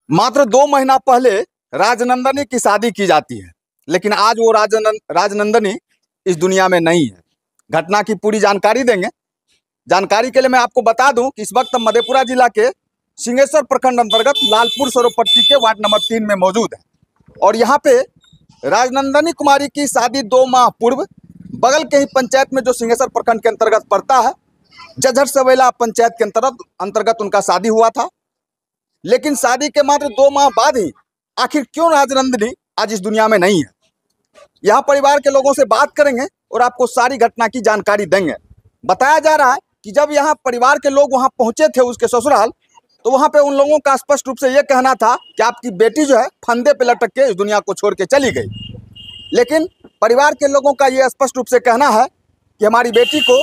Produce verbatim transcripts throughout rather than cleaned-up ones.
मात्र दो महीना पहले राजनंदनी की शादी की जाती है, लेकिन आज वो राजनंद राजनंदनी इस दुनिया में नहीं है। घटना की पूरी जानकारी देंगे। जानकारी के लिए मैं आपको बता दूं कि इस वक्त हम मधेपुरा जिला के सिंहेश्वर प्रखंड अंतर्गत लालपुर सरोपट्टी के वार्ड नंबर तीन में मौजूद है और यहाँ पे राजनंदनी कुमारी की शादी दो माह पूर्व बगल के ही पंचायत में जो सिंहेश्वर प्रखंड के अंतर्गत पड़ता है जझर सवेला पंचायत के अंतर्गत अंतर्गत उनका शादी हुआ था। लेकिन शादी के मात्र दो माह बाद ही आखिर क्यों राजनंदनी आज इस दुनिया में नहीं है, यहाँ परिवार के लोगों से बात करेंगे और आपको सारी घटना की जानकारी देंगे। बताया जा रहा है कि जब यहाँ परिवार के लोग वहाँ पहुँचे थे उसके ससुराल, तो वहाँ पे उन लोगों का स्पष्ट रूप से ये कहना था कि आपकी बेटी जो है फंदे पे लटक के इस दुनिया को छोड़ के चली गई। लेकिन परिवार के लोगों का ये स्पष्ट रूप से कहना है कि हमारी बेटी को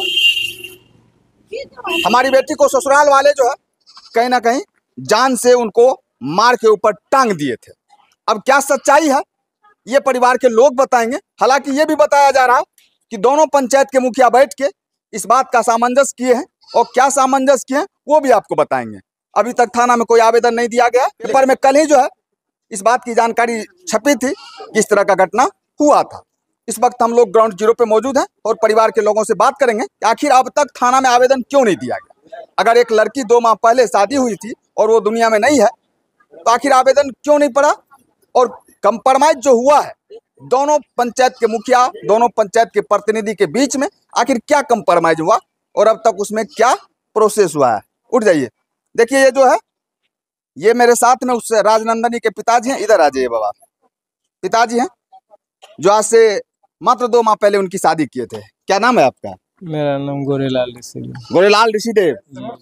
हमारी बेटी को ससुराल वाले जो है कहीं ना कहीं जान से उनको मार के ऊपर टांग दिए थे। अब क्या सच्चाई है ये परिवार के लोग बताएंगे। हालांकि ये भी बताया जा रहा है कि दोनों पंचायत के मुखिया बैठ के इस बात का सामंजस्य किए हैं और क्या सामंजस्य किए हैं वो भी आपको बताएंगे। अभी तक थाना में कोई आवेदन नहीं दिया गया। पेपर में कल ही जो है इस बात की जानकारी छपी थी कि इस तरह का घटना हुआ था। इस वक्त हम लोग ग्राउंड जीरो पे मौजूद हैं और परिवार के लोगों से बात करेंगे कि आखिर अब तक थाना में आवेदन क्यों नहीं दिया गया। अगर एक लड़की दो माह पहले शादी हुई थी और वो दुनिया में नहीं है तो आखिर आवेदन क्यों नहीं पड़ा, और कंप्रोमाइज जो हुआ है दोनों पंचायत के मुखिया दोनों पंचायत के प्रतिनिधि के बीच में आखिर क्या कंप्रोमाइज हुआ और अब तक उसमें क्या प्रोसेस हुआ है। उठ जाइए, देखिए ये जो है ये मेरे साथ में उस राजनंदनी के पिताजी हैं। इधर आ जाइए बाबा, पिताजी हैं जो आज से मात्र दो माह पहले उनकी शादी किए थे। क्या नाम है आपका? मेरा नाम गोरेलाल ऋषिदेव। गोरेलाल ऋषिदेव।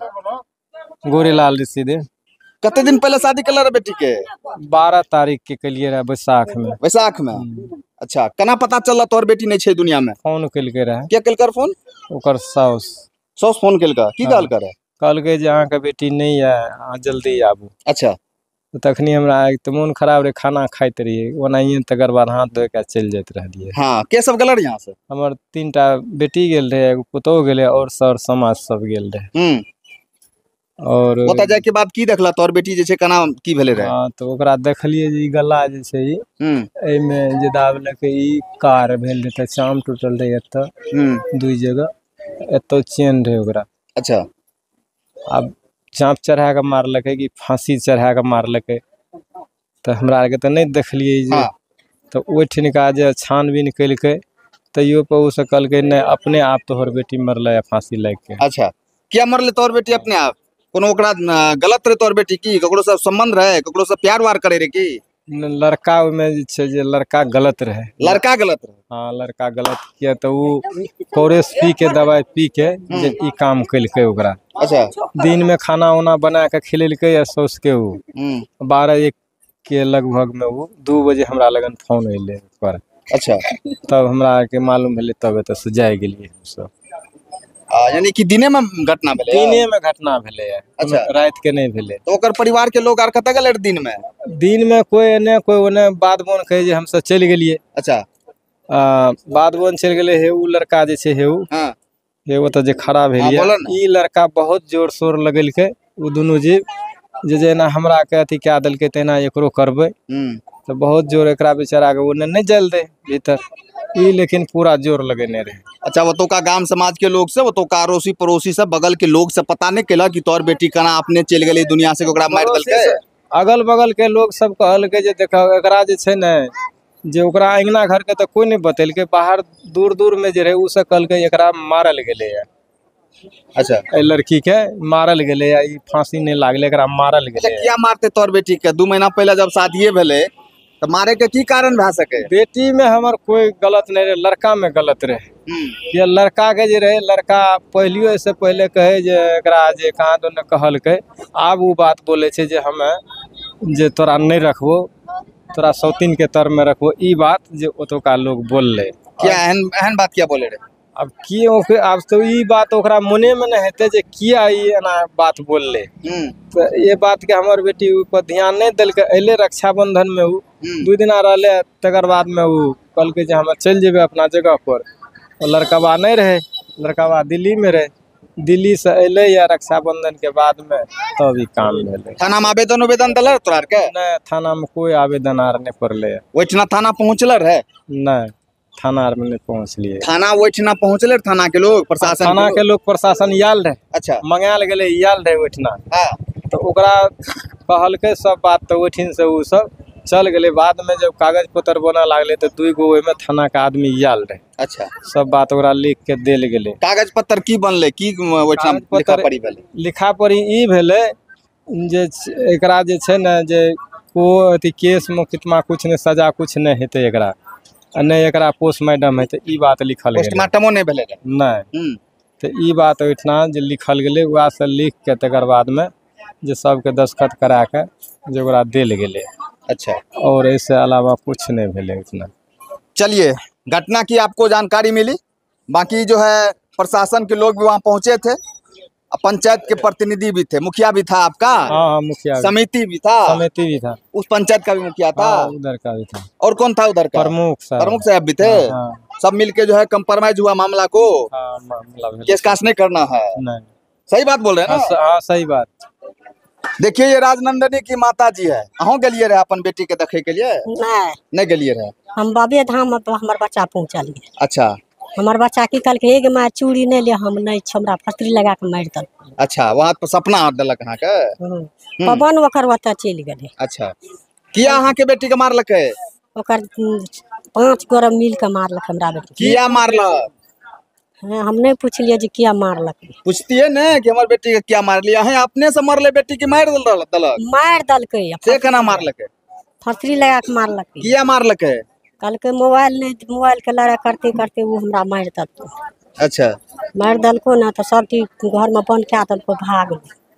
गोरेलाल ऋषिदेव। कितने दिन पहले शादी कर रहे बेटी के? बारह तारीख के कलिए रहा बैसाख में। बैसाख में? अच्छा, कना पता चला तोहर बेटी नहीं छे दुनिया में? फोन कल के रहा। क्या कल कर फोन? ओकर साउस साउस फोन कल का की गाल करे? कल के जहाँ का बेटी नहीं है आ जल्दी आबू। अच्छा, तो तखनी हमरा तो मन खराब रहे, खाना खाते रहिए ओनाइए तकर बाद हाथ धो के चल जाते रहिए। हाँ, के सब गलर यहाँ से? हमर तीन टा बेटी गेल रहे, एगो पुतोह गेले और सर समाज सब गेल रहे। हम्म और ओता जाए के बाद की देखला तोहर बेटी जे छे कना की भेले रहे? हाँ, तो ओकरा देखलिए जे गला जे छे ई हम्म ए में जे दाब लके ई कार भेल रहे, चाम टूटल रहे एत हम्म दुई जगह एतो चेन रहे ओकरा। अच्छा, अब चाँप चढ़ा के मारलके कि फांसी चढ़ा के मारलके तो हमरा आरके तो नहीं देखलिए जे। हाँ। तो ओठिनका जे छानबीन कलके तैयो पर उ से कहलके नहीं अपने आप तोहर बेटी मरले फांसी लग के। अच्छा, क्या मरले तोहर बेटी अपने आप? कोनो ओकरा गलत रहे तोहर बेटी की? ककरो से संबंध रहे, ककरो से प्यार वार करे रे की? लड़का में जे छे जे लड़का गलत रहे। लड़का गलत रहे? हाँ, लड़का गलत किया तो उ कोरेस पी के दवाई पी के जे ई काम कलके ओकरा। अच्छा, दिन में खाना उना बना के खिलेलके या सोच के उ बारह एक के लगभग में वो दो बजे हमरा लगन फोन अइले पर। अच्छा, तब हमरा के मालूम भेले, तब एत से जाय गेलिए हम सब। यानी कि दिने में घटना भेले? दिने में घटना भेले है। अच्छा, रात के नहीं भेले। तो ओकर परिवार के लोग आर कत गले दिन में? दिन में कोई ने कोई ओने बात बोन कहे जे हम सब चल गेलिए। अच्छा, आ, बात बोन चल गेले हे उ लड़का जे छे हे उ हां हे वो तो जे खड़ा भेलिए। ई लड़का बहुत जोर शोर लगेलके उ दोनों जीव जे जेना हमरा के अथी क्या दलके तेना एकरो करबे। तो बहुत जोर एकरा बेचारा के ओने नहीं जल दे भीतर, ई लेकिन पूरा जोर लगेने रहे। अच्छा, वो तो का गांव समाज के लोग से वो तो का अड़ोसी पड़ोसी से बगल के लोग से पता नहीं केला कि तोर बेटी कना अपने चल गेली दुनिया से ओकरा मार दलके? अगल बगल के लोग सब कहलके जे देखा एकरा जे छे ने जे ओकरा अंगना घर के तो कोई नहीं बतेलके, बाहर दूर दूर में जे रहे उ से कहलके एकरा मारल गेले है। अच्छा, ए लड़की के मारल गेले है, ई फांसी नहीं लागले एकरा मारल गेले। क्या मारते तोर बेटी के? दो महीना पहले जब शादी भेले तो मारे के की कारण भा सके? बेटी में हमर कोई गलत नहीं रहे, लड़का में गलत रहे। ये लड़का के जे रहे, लड़का पहलियो से पहले कहे जे एकरा जे कहाँ तो न कहलके, आब वो बात बोले छे जे हमें जे तोरा नहीं रखबो, तोरा सौतीन के तर में रखबो, ई बात जे ओतोका लोग बोलले। क्या एहन एहन बात क्या बोले रहे? अब किए अब तो ई बात ओकरा मने में नहीं हेते जे किया ई एना बात बोलले। तो ये बात के हमर बेटी ऊपर ध्यान नहीं दिलके, अइले रक्षाबंधन में उ दू दिन रहले, तकर बाद में उ कहलके जे हम चल जेबे अपना जगह पर। लड़कवा नहीं रहे, लड़कवा दिल्ली में रहे। दिल्ली से अले या रक्षाबंधन के बाद में तब ई काम भेले। थाना में आवेदन उवेदन दिल तोरा के? नहीं, थाना में कोई आवेदन आर नहीं पड़ले। ओहिठिना थाना पहुँचल है? नहीं, थाना आर में नहीं पहुँचलिए। थाना ओहिठिना पहुँचले थाना के लोग, प्रशासन थाना के लोग प्रशासन याल रहे। अच्छा, मंगाल गेले याल रहे ओहिठिना। हाँ, तो ओकरा कहलके सब बात, तो ओहिठिन से उ सब चल गए। बाद में जब कागज पत्र बना लागले तो दुई गो में थाना का आदमी याल रहे। अच्छा, सब बात ओकरा लिख के देल गेले। कागज पत्र की बनले, की ओहिठाम लिखा पड़ी भेले? लिखा पड़ी ई भेले जे एकरा जे छै ने जे को अथी केस मुकदमा कुछ ने सजा कुछ नहीं हेते एकरा, नहीं एकरा पोस्टमार्टम हेते, ई बात लिखल गेले। पोस्टमार्टमो नहीं भेले नहीं, तो ई बात ओहिठिना जे लिखल गेले वहाँ से लिख के तकर बाद में जे सबके दस्तखत करा के जे ओकरा देल गेले। अच्छा, और इससे अलावा कुछ नहीं भेले इतना। चलिए, घटना की आपको जानकारी मिली। बाकी जो है प्रशासन के लोग भी वहाँ पहुँचे थे, पंचायत के प्रतिनिधि भी थे, मुखिया भी था आपका? हाँ हाँ, मुखिया, समिति भी था, समिति भी था, उस पंचायत का भी मुखिया था, हाँ, उधर का भी था। और कौन था उधर का? प्रमुख साहब। प्रमुख साहब भी थे। हाँ, हाँ। सब मिलके जो है कंप्रोमाइज हुआ मामला को। हाँ, मामला केस कास नहीं करना है। नहीं, सही बात बोल रहे हैं ना? हाँ, सही बात। देखिए, ये राजनंदनी की माता जी है। अहों गेलिए रहे अपन बेटी के देखे के लिए? नहीं, नहीं गेलिए रहे। हम बाबे धाम हमार बच्चा पहुँचल। अच्छा, हमार बच्चा की कल के एक मार चूड़ी नहीं ले, हम नहीं हमरा फसरी लगा के मार दल। अच्छा, वहाँ पर सपना दलक अहाँ के? पवन ओकर ओतऽ चलि गेलै। अच्छा, किया अहाँ के बेटी के मारलक? ओकर पांच गोरा मिल के मारलक हमरा बेटी। किया मारलक? हाँ, हम नहीं पूछलिए जे किया मारलक। पूछतिए ने कि हमार बेटी के क्या मार लिया? अहाँ अपने से मरले बेटी के मार दल दलक? मार दलकै। से केना मारलक? फसरी लगा के मारलक। किया मारलक? कल के मोबाइल नहीं, मोबाइल के लड़ा करते करते वो हमरा मार दलको। अच्छा, मार दलको ना तो सब चीज घर में बंद क्या दलको, भाग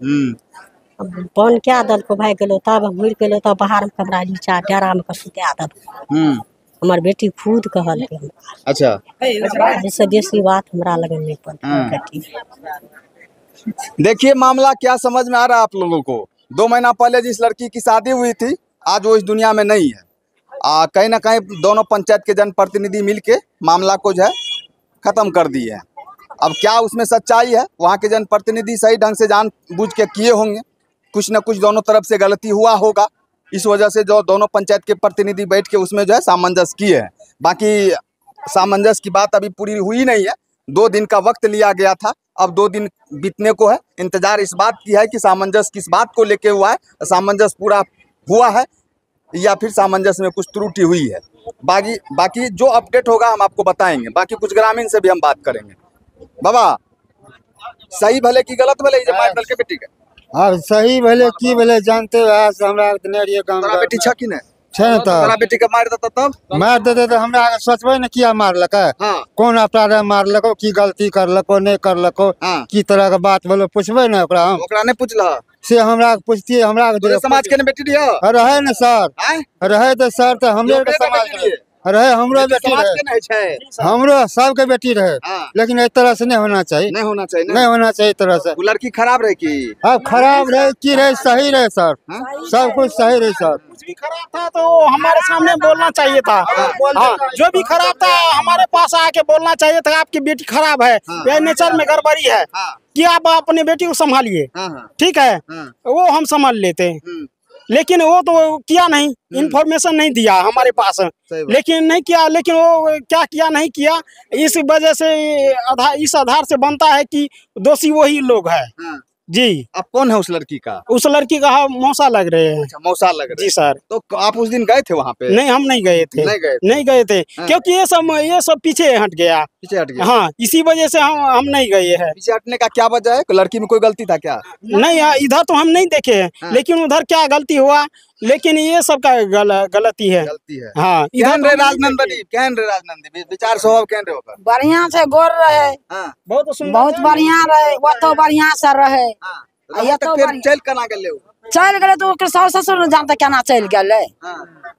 हम्म बंद क्या दलको, भाग गेलो। तब घुर गेलो तब बाहर में कमरा नीचा डेरा में सुता दलको। हम्म हमार बेटी खुद कहल के। अच्छा, जैसे देसी बात हमरा लगन नहीं पड़ती। देखिए, मामला क्या समझ में आ रहा है आप लोगों को? दो महीना पहले जिस लड़की की शादी हुई थी, आज वो इस दुनिया में नहीं है। आ, कहीं ना कहीं दोनों पंचायत के जनप्रतिनिधि मिलके मामला को जो है खत्म कर दिए हैं। अब क्या उसमें सच्चाई है? वहाँ के जनप्रतिनिधि सही ढंग से जानबूझ के किए होंगे, कुछ न कुछ दोनों तरफ से गलती हुआ होगा, इस वजह से जो दोनों पंचायत के प्रतिनिधि बैठ के उसमें जो है सामंजस्य किए हैं। बाकी सामंजस्य की बात अभी पूरी हुई नहीं है। दो दिन का वक्त लिया गया था, अब दो दिन बीतने को है। इंतजार इस बात की है कि सामंजस्य किस बात को लेके हुआ है, सामंजस्य पूरा हुआ है या फिर सामंजस्य में कुछ त्रुटि हुई है। बाकी बाकी जो अपडेट होगा हम आपको बताएंगे। बाकी कुछ ग्रामीण से भी हम बात करेंगे। बाबा, सही भले की गलत भले जे मार दल के बेटी के? हाँ, सही भले की भले जानते हैं से हमरा नहीं रहिए काम। तोरा बेटी छ कि नहीं? छै न। तो तोरा बेटी के मार देता तब? मार देते तो हमरा सोचबे न किया मारलक, हाँ, कौन अपराध मारलको, की गलती करलको नहीं करलको, हाँ, की तरह के बात बोलो पूछबे न ओकरा हम। ओकरा नहीं पूछला से हमरा पूछतिए, हमरा तोरे समाज के ने बेटी दिया रहे न सर, आय रहे तो सर तो हमरे ओकरे के के समाज बेटी दिए? रहे, हमरो बेटी समाज रहे, के नहीं छै? हमरो सबके बेटी रहे। हाँ, लेकिन इस तरह से नहीं होना चाहिए, नहीं होना चाहिए ना? नहीं होना चाहिए इस तरह से। वो लड़की खराब रहे की? अब खराब रहे की रहे, सही रहे सर, हाँ? सब कुछ सही रहे सर। कुछ भी खराब था तो हमारे सामने बोलना चाहिए था। हाँ, जो भी खराब था हमारे पास आके बोलना चाहिए था, आपकी बेटी खराब है, हाँ, ये नेचर में गड़बड़ी है, हाँ, कि आप अपने बेटी को संभालिए। हाँ, हाँ, ठीक है, हाँ, वो हम संभाल लेते हैं। हम्म, लेकिन वो तो किया नहीं, इन्फॉर्मेशन नहीं दिया हमारे पास, सही बात। लेकिन नहीं किया। लेकिन वो क्या किया नहीं किया, इस वजह से आधार इस आधार से बनता है कि दोषी वही लोग है। हाँ, जी, अब कौन है उस लड़की का? उस लड़की का हम मौसा लग रहे हैं। अच्छा, मौसा लग रहा जी सर। है। तो आप उस दिन गए थे वहाँ पे? नहीं, हम नहीं गए थे, नहीं गए थे। नहीं गए थे, हाँ। क्योंकि ये सब ये सब पीछे हट गया। पीछे हट गया। हाँ, इसी वजह से हम हम नहीं गए हैं। पीछे हटने का क्या वजह है? लड़की में कोई गलती था क्या? नहीं, यहाँ इधर तो हम नहीं देखे हैं, हाँ। लेकिन उधर क्या गलती हुआ, लेकिन ये सब का गल, गलती है। गलती है। हाँ, इधर केहन तो रे हम नहीं राजनंदनी, देखे। केहन रे राजनंदी, विचार स्वभाव केहन रे ओकर? बढ़िया से गोर रहे, हाँ, बहुत सुंदर बहुत बढ़िया रहे, वो तो बढ़िया से रहे। हाँ, ये ये तो तो फिर बढ़िया। चल कना गेले उ? चल गए तो ओकर सास ससुर न जानते केना चल गेले। हाँ,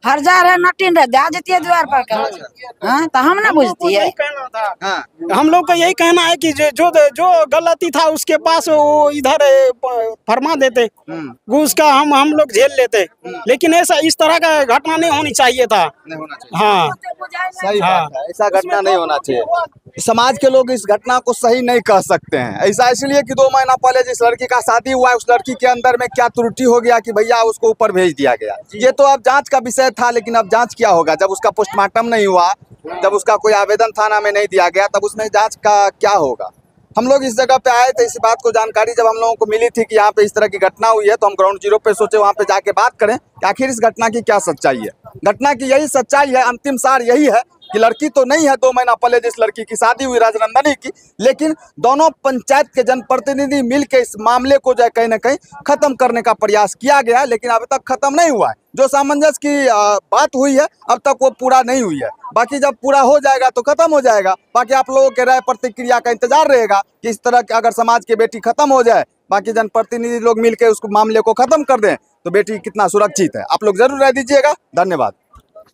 हर जा रहे नटीन रहे दे जतिये द्वार पर के हाँ तो हम ना बुझती है। कहना था हाँ हम लोग का यही कहना है कि जो जो जो गलती था उसके पास वो इधर ए, प- फरमा देते हम्म, वो उसका हम हम लोग झेल लेते, लेकिन ऐसा इस तरह का घटना नहीं होनी चाहिए था। नहीं होना चाहिए। हाँ सही हाँ। बात है, ऐसा घटना नहीं होना चाहिए। समाज के लोग इस घटना को सही नहीं कह सकते हैं। ऐसा इसलिए कि दो महीना पहले जिस लड़की का शादी हुआ है उस लड़की के अंदर में क्या त्रुटि हो गया कि भैया उसको ऊपर भेज दिया गया। ये तो अब जांच का विषय था, लेकिन अब जांच क्या होगा जब उसका पोस्टमार्टम नहीं हुआ, जब उसका कोई आवेदन थाना में नहीं दिया गया, तब उसमें जांच का क्या होगा। हम लोग इस जगह पे आए थे, इस बात को जानकारी जब हम लोगों को मिली थी कि यहाँ पे इस तरह की घटना हुई है, तो हम ग्राउंड जीरो पे सोचे वहाँ पे जाके बात करें कि आखिर इस घटना की क्या सच्चाई है। घटना की यही सच्चाई है, अंतिम सार यही है कि लड़की तो नहीं है दो महीना पहले जिस लड़की की शादी हुई राजनंदनी की, लेकिन दोनों पंचायत के जनप्रतिनिधि मिल के इस मामले को जो है कहीं ना कहीं खत्म करने का प्रयास किया गया है, लेकिन अभी तक खत्म नहीं हुआ है। जो सामंजस्य की आ, बात हुई है अब तक वो पूरा नहीं हुई है। बाकी जब पूरा हो जाएगा तो खत्म हो जाएगा। बाकी आप लोगों के राय प्रतिक्रिया का इंतजार रहेगा कि इस तरह के अगर समाज की बेटी खत्म हो जाए, बाकी जनप्रतिनिधि लोग मिलकर उसको मामले को खत्म कर दें तो बेटी कितना सुरक्षित है। आप लोग जरूर राय दीजिएगा। धन्यवाद।